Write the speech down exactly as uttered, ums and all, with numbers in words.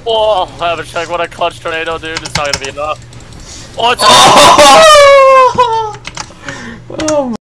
Oh, have a check. What a clutch tornado, dude. It's not gonna be enough. Oh, it's Oh! Oh